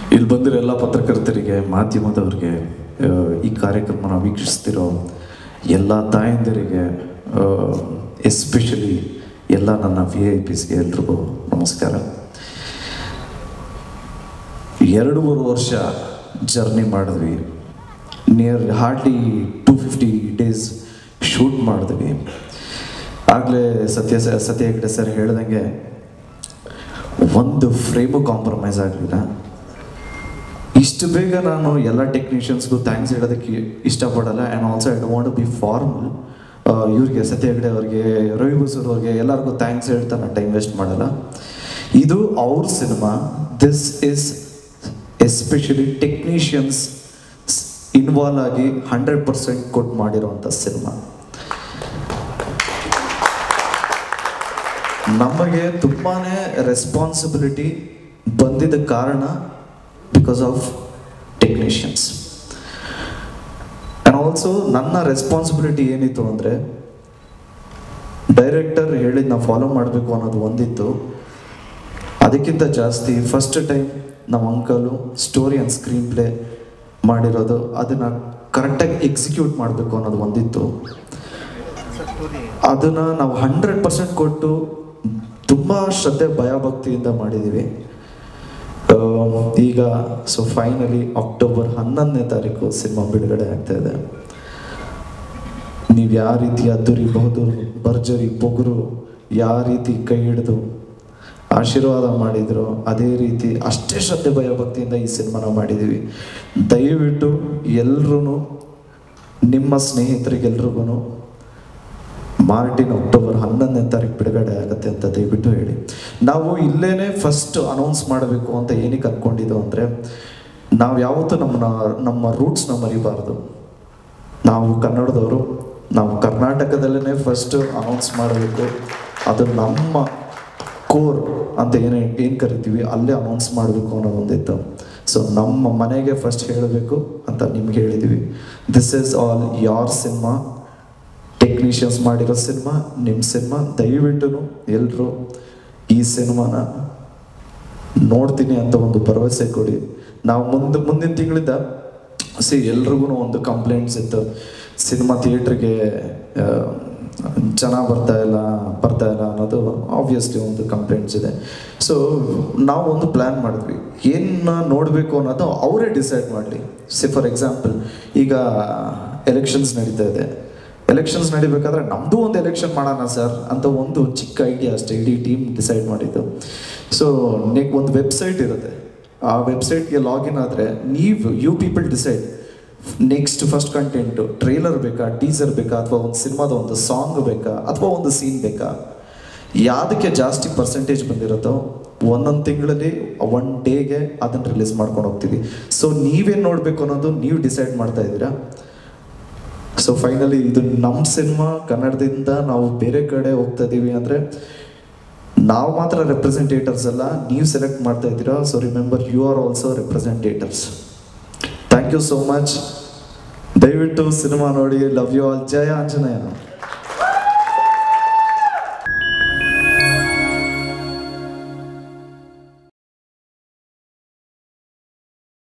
ಇಲ್ಲಿ ಬಂದಿರೋ ಎಲ್ಲ ಪತ್ರಕರ್ತರಿಗೆ, ಮಾಧ್ಯಮದವರಿಗೆ, ಈ ಕಾರ್ಯಕ್ರಮನ ವೀಕ್ಷಿಸ್ತಿರೋ ಎಲ್ಲ ತಾಯಂದಿರಿಗೆ, ಎಸ್ಪೆಷಲಿ ಎಲ್ಲ ನನ್ನ VIPsಗೆ ಎಲ್ರಿಗೂ ನಮಸ್ಕಾರ. 2.5 ವರ್ಷ ಜರ್ನಿ ಮಾಡಿದ್ವಿ. ಹಾರ್ಡ್ಲಿ 250 ಡೇಸ್ ಶೂಟ್ ಮಾಡಿದ್ವಿ. ಆಗಲೇ ಸತ್ಯ ಹೆಗ್ಡೆ ಸರ್ ಹೇಳ್ದಂಗೆ ಒಂದು ಫ್ರೇಮು ಕಾಂಪ್ರಮೈಸ್ ಆಗಲಿಲ್ಲ. ಇಷ್ಟು ಬೇಗ ನಾನು ಎಲ್ಲ ಟೆಕ್ನಿಷಿಯನ್ಸ್ಗೂ ಥ್ಯಾಂಕ್ಸ್ ಹೇಳೋದಕ್ಕೆ ಇಷ್ಟಪಡಲ್ಲ. And also I don't want to be formal. ಇವ್ರಿಗೆ, ಸತ್ಯ ಹೆಗ್ಡೆ ಅವ್ರಿಗೆ, ರವಿ ಬಸೂರ್ ಅವ್ರಿಗೆ ಎಲ್ಲರಿಗೂ ಥ್ಯಾಂಕ್ಸ್ ಹೇಳ್ತಾ ನಾನು ಟೈಮ್ ವೇಸ್ಟ್ ಮಾಡಲ್ಲ. ಇದು ಅವ್ರ cinema. This is especially technicians involve ಆಗಿ 100% ಕೊಟ್ಟು ಮಾಡಿರೋವಂಥ ಸಿನಿಮಾ. ನಮಗೆ ತುಂಬಾ ರೆಸ್ಪಾನ್ಸಿಬಿಲಿಟಿ ಬಂದಿದ್ದ ಕಾರಣ because of technicians. And also ನನ್ನ ರೆಸ್ಪಾನ್ಸಿಬಿಲಿಟಿ ಏನಿತ್ತು ಅಂದರೆ, ಡೈರೆಕ್ಟರ್ ಹೇಳಿದ್ದು ನಾವು ಫಾಲೋ ಮಾಡಬೇಕು ಅನ್ನೋದು ಒಂದಿತ್ತು. ಅದಕ್ಕಿಂತ ಜಾಸ್ತಿ ಫಸ್ಟ್ ಟೈಮ್ ನಮ್ಮ uncle story and screenplay ಮಾಡಿರೋದು, ಅದನ್ನು ಕರೆಕ್ಟಾಗಿ ಎಕ್ಸಿಕ್ಯೂಟ್ ಮಾಡಬೇಕು ಅನ್ನೋದು ಒಂದಿತ್ತು. ಅದನ್ನು ನಾವು 100% ಕೊಟ್ಟು ತುಂಬ ಶ್ರದ್ಧೆ ಭಯಭಕ್ತಿಯಿಂದ ಮಾಡಿದ್ದೀವಿ. ಈಗ ಫೈನಲಿ ಅಕ್ಟೋಬರ್ 11ನೇ ತಾರೀಕು ಸಿನಿಮಾ ಬಿಡುಗಡೆ ಆಗ್ತಾ ಇದೆ. ನೀವು ಯಾವ ರೀತಿ ಅದ್ದೂರಿ ಬಹದ್ದೂರು ಭರ್ಜರಿ ಪೊಗರು ಯಾವ ರೀತಿ ಕೈ ಹಿಡಿದು ಆಶೀರ್ವಾದ ಮಾಡಿದ್ರು, ಅದೇ ರೀತಿ ಅಷ್ಟೇ ಶ್ರದ್ಧೆ ಭಯಭಕ್ತಿಯಿಂದ ಈ ಸಿನಿಮಾನ ಮಾಡಿದ್ದೀವಿ. ದಯವಿಟ್ಟು ಎಲ್ಲರೂ ನಿಮ್ಮ ಸ್ನೇಹಿತರಿಗೆಲ್ರಿಗೂ ಮಾರ್ಟಿನ್ ಅಕ್ಟೋಬರ್ 11ನೇ ತಾರೀಕು ಬಿಡುಗಡೆ ಆಗುತ್ತೆ ಅಂತ ದಯವಿಟ್ಟು ಹೇಳಿ. ನಾವು ಇಲ್ಲೇನೆ ಫಸ್ಟ್ ಅನೌನ್ಸ್ ಮಾಡಬೇಕು ಅಂತ ಏನಕ್ಕೆ ಅಂದ್ಕೊಂಡಿದ್ದು ಅಂದರೆ, ನಾವು ಯಾವತ್ತೂ ನಮ್ಮ ರೂಟ್ಸ್ನ ಮರಿಬಾರ್ದು. ನಾವು ಕನ್ನಡದವರು, ನಾವು ಕರ್ನಾಟಕದಲ್ಲೇ ಫಸ್ಟ್ ಅನೌನ್ಸ್ ಮಾಡಬೇಕು. ಅದು ನಮ್ಮ ಕೋರ್ ಅಂತ ಏನು ಕರಿತೀವಿ, ಅಲ್ಲೇ ಅನೌನ್ಸ್ ಮಾಡಬೇಕು ಅನ್ನೋ ಒಂದಿತ್ತು. ನಮ್ಮ ಮನೆಗೆ ಫಸ್ಟ್ ಹೇಳಬೇಕು ಅಂತ ನಿಮ್ಗೆ ಹೇಳಿದ್ದೀವಿ. This is all your cinema, technicians ಮಾಡಿರೋ ಸಿನಿಮಾ, ನಿಮ್ಮ ಸಿನಿಮಾ. ದಯವಿಟ್ಟು ಎಲ್ಲರೂ ಈ ಸಿನಿಮಾನ ನೋಡ್ತೀನಿ ಅಂತ ಒಂದು ಭರವಸೆ ಕೊಡಿ. ನಾವು ಮುಂದಿನ ತಿಂಗಳಿಂದ ಎಲ್ರಿಗೂ ಒಂದು ಕಂಪ್ಲೇಂಟ್ಸ್ ಇತ್ತು, ಸಿನಿಮಾ ಥಿಯೇಟ್ರಿಗೆ ಜನ ಬರ್ತಾ ಇಲ್ಲ ಅನ್ನೋದು ಆಬ್ವಿಯಸ್ಲಿ ಒಂದು ಕಂಪ್ಲೇಂಟ್ಸ್ ಇದೆ. ನಾವು ಒಂದು ಪ್ಲ್ಯಾನ್ ಮಾಡಿದ್ವಿ, ಏನು ನೋಡಬೇಕು ಅನ್ನೋದು ಅವರೇ ಡಿಸೈಡ್ ಮಾಡಲಿ. ಫಾರ್ ಎಕ್ಸಾಂಪಲ್, ಈಗ ಎಲೆಕ್ಷನ್ಸ್ ನಡೀತಾ ಇದೆ. ಎಲೆಕ್ಷನ್ಸ್ ನಡಿಬೇಕಾದ್ರೆ ನಮ್ಮದು ಒಂದು ಎಲೆಕ್ಷನ್ ಮಾಡೋಣ ಸರ್ ಅಂತ ಒಂದು ಚಿಕ್ಕ ಐಡಿಯಾ ಅಷ್ಟೇ, ಇಡೀ ಟೀಮ್ ಡಿಸೈಡ್ ಮಾಡಿದ್ದು. ಒಂದು ವೆಬ್ಸೈಟ್ ಇರುತ್ತೆ, ಆ ವೆಬ್ಸೈಟ್ಗೆ ಲಾಗಿನ್ ಆದರೆ you people decide next first content trailer ಬೇಕಾ, ಟೀಸರ್ ಬೇಕಾ, ಅಥವಾ ಒಂದು ಸಿನಿಮಾದ ಒಂದು ಸಾಂಗ್ ಬೇಕಾ, ಅಥವಾ ಒಂದು ಸೀನ್ ಬೇಕಾ, ಯಾವುದಕ್ಕೆ ಜಾಸ್ತಿ ಪರ್ಸೆಂಟೇಜ್ ಬಂದಿರುತ್ತೋ ಒಂದೊಂದು ತಿಂಗಳಲ್ಲಿ 1 ಡೇಗೆ ಅದನ್ನು ರಿಲೀಸ್ ಮಾಡ್ಕೊಂಡು ಹೋಗ್ತೀವಿ. ನೀವೇನು ನೋಡಬೇಕು ಅನ್ನೋದು ನೀವು ಡಿಸೈಡ್ ಮಾಡ್ತಾ ಇದ್ದೀರಾ. ಫೈನಲಿ ಇದು ನಮ್ಮ ಸಿನಿಮಾ. ಕನ್ನಡದಿಂದ ನಾವು ಬೇರೆ ಕಡೆ ಹೋಗ್ತಾ ಇದ್ದೀವಿ ಅಂದರೆ ನಾವು ಮಾತ್ರ ರೆಪ್ರೆಸೆಂಟೇಟರ್ಸ್ ಅಲ್ಲ, ನೀವು ಸೆಲೆಕ್ಟ್ ಮಾಡ್ತಾ ಇದ್ದೀರಾ. Remember, you are also representators. Thank you so much. ದಯವಿಟ್ಟು ಸಿನಿಮಾ ನೋಡಿ. Love you all. ಜಯ ಆಂಜನೇಯ.